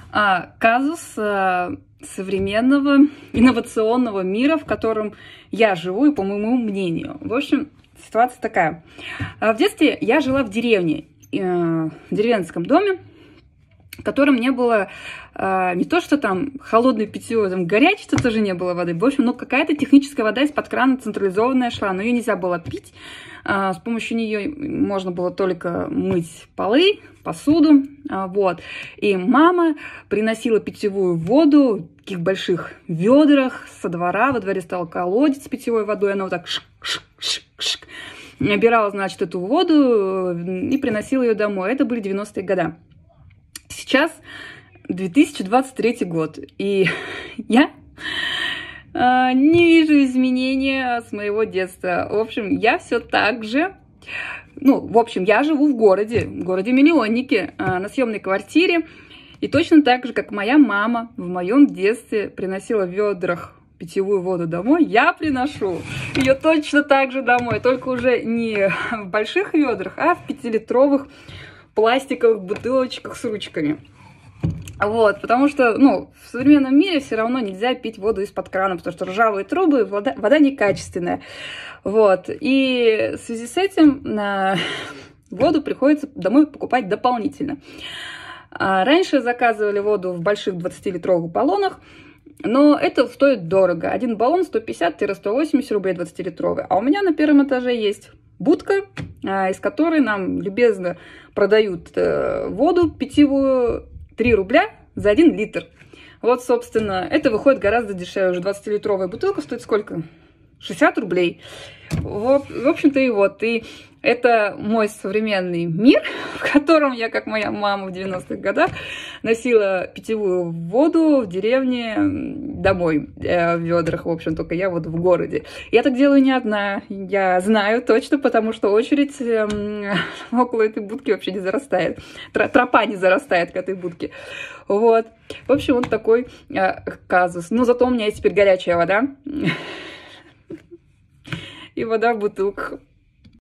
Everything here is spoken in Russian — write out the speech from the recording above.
Казус современного инновационного мира, в котором я живу, и по моему мнению. В общем, ситуация такая. В детстве я жила в деревне, в деревенском доме, в котором не было не то, что там холодное питье, там горячей тоже не было воды. В общем, ну какая-то техническая вода из-под крана централизованная шла, но ее нельзя было пить. С помощью нее можно было только мыть полы, посуду. Вот. И мама приносила питьевую воду в таких больших ведрах со двора. Во дворе стал колодец с питьевой водой. Она вот так шик-шик-шик-шик набирала, значит, эту воду и приносила ее домой. Это были 90-е годы. Сейчас 2023 год, и я не вижу изменения с моего детства. В общем, я все так же... Ну, в общем, я живу в городе-миллионнике, на съемной квартире. И точно так же, как моя мама в моем детстве приносила в ведрах питьевую воду домой, я приношу ее точно так же домой. Только уже не в больших ведрах, а в 5-литровых пластиковых бутылочках с ручками. Вот, потому что, ну, в современном мире все равно нельзя пить воду из-под крана, потому что ржавые трубы, вода некачественная. Вот, и в связи с этим воду приходится домой покупать дополнительно. Раньше заказывали воду в больших 20-литровых баллонах, но это стоит дорого. Один баллон 150-180 рублей 20-литровый. А у меня на первом этаже есть будка, из которой нам любезно продают воду питьевую 3 рубля за 1 литр. Вот, собственно, это выходит гораздо дешевле. Уже 20-литровая бутылка стоит сколько? 60 рублей. Вот, в общем-то и вот. И это мой современный мир, в котором я, как моя мама в 90-х годах, носила питьевую воду в деревне домой, в ведрах, в общем, только я вот в городе. Я так делаю не одна, я знаю точно, потому что очередь около этой будки вообще не зарастает. Тропа не зарастает к этой будке. Вот. В общем, вот такой казус. Но зато у меня есть теперь горячая вода. И вода в бутылках.